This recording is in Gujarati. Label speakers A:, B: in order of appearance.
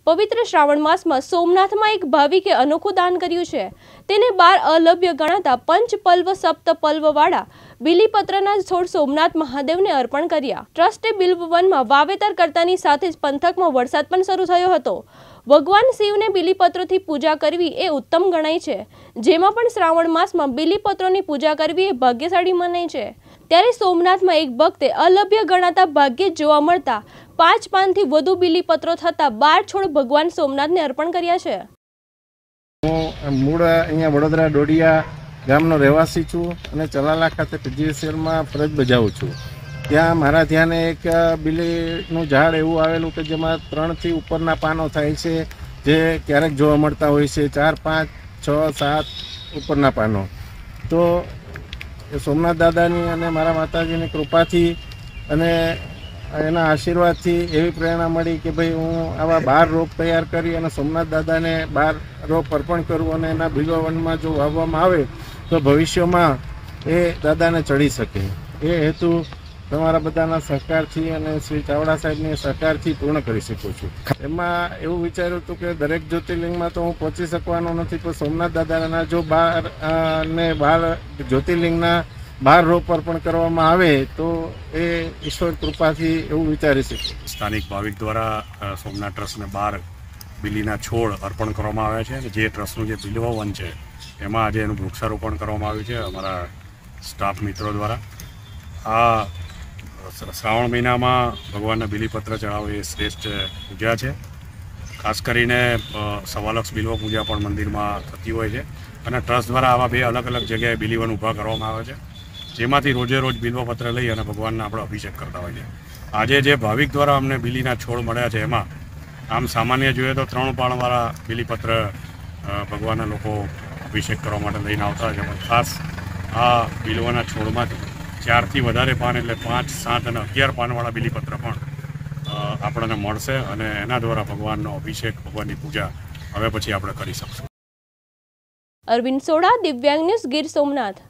A: પવિત્ર શ્રાવણ માસમાં સોમનાથમાં એક ભાવિકે અનોખું દાન કર્યું છે। તેને 12 અલભ્ય ગણાતા પંચપલ્વ સપ્તપલ્વ વાળા બિલીપત્રના છોડ સોમનાથ મહાદેવને અર્પણ કર્યા। ટ્રસ્ટે બિલ્વવનમાં વાવેતર કરતાની સાથે જ પંથકમાં વરસાદ પણ શરૂ થયો હતો। ભગવાન શિવને બિલીપત્રોથી પૂજા કરવી એ ઉત્તમ ગણાય છે, જેમાં પણ શ્રાવણ માસમાં બિલીપત્રોની પૂજા કરવી એ ભાગ્યશાળી મનાય છે। ત્યારે સોમનાથમાં એક ભક્તે અલભ્ય ગણાતા ભાગ્યે જોવા મળતા 5 પાનથી વધુ બિલીપત્રો થતા 12 છોડ ભગવાન સોમનાથને અર્પણ કર્યા છે।
B: હું મૂળ અહીંયા વડોદરા ડોડિયા ગામનો રહેવાસી છું અને ચલાલા ખાતે પીજીવીસીએલમાં ફરજ બજાવું છું। ત્યાં મારા ધ્યાને એક બિલીનું ઝાડ એવું આવેલું કે જેમાં 3 થી ઉપરના પાનો થાય છે, જે ક્યારેક જોવા મળતા હોય છે 4, 5, 6, 7 ઉપરના પાનો। તો સોમનાથ દાદાની અને મારા માતાજીની કૃપાથી અને એના આશીર્વાદથી એવી પ્રેરણા મળી કે ભાઈ હું આવા 12 રોપ તૈયાર કરી અને સોમનાથ દાદાને 12 રોપ અર્પણ કરું અને એના બિલ્વવનમાં જો વાવવામાં આવે તો ભવિષ્યમાં એ દાદાને ચડી શકે। એ હેતુ તમારા બધાના સહકારથી અને શ્રી ચાવડા સાહેબની સહકારથી પૂર્ણ કરી શકું છું। એમાં એવું વિચાર્યું હતું કે દરેક જ્યોતિર્લિંગમાં તો હું પહોંચી શકવાનો નથી, પણ સોમનાથ દાદાના જો 12 જ્યોતિર્લિંગના 12 રોપ અર્પણ કરવામાં આવે તો એ ઈશ્વર કૃપાથી એવું વિચારી શકીએ।
C: સ્થાનિક ભાવિક દ્વારા સોમનાથ ટ્રસ્ટને 12 બિલીના છોડ અર્પણ કરવામાં આવ્યા છે, અને જે ટ્રસ્ટનું જે બિલ્વવન છે એમાં આજે એનું વૃક્ષારોપણ કરવામાં આવ્યું છે અમારા સ્ટાફ મિત્રો દ્વારા। આ શ્રાવણ મહિનામાં ભગવાનના બિલીપત્ર ચડાવવું એ શ્રેષ્ઠ પૂજા છે। ખાસ કરીને સવાલક્ષ બિલ્વ પૂજા પણ મંદિરમાં થતી હોય છે, અને ટ્રસ્ટ દ્વારા આવા 2 અલગ અલગ જગ્યાએ બિલીવન ઊભા કરવામાં આવે છે, જેમાંથી રોજે રોજ બિલ્વપત્ર લઈ અને ભગવાનને આપણે અભિષેક કરતા હોઈએ છીએ। આજે જે ભાવિક દ્વારા અમને બિલીના છોડ મળ્યા છે એમાં આમ સામાન્ય જોઈએ તો 3 પાનવાળા બિલીપત્ર ભગવાનના લોકો અભિષેક કરવા માટે લઈને આવતા હોય છે, પણ ખાસ આ બિલ્વના છોડમાંથી 4 થી વધારે પાન એટલે 5, 7 અને 11 પાનવાળા બિલીપત્ર પણ આપણને મળશે, અને એના દ્વારા ભગવાનનો અભિષેક, ભગવાનની પૂજા હવે પછી આપણે કરી શકશું।
A: અરવિંદ સોડા, દિવ્યાંગ ન્યૂઝ, ગીર સોમનાથ।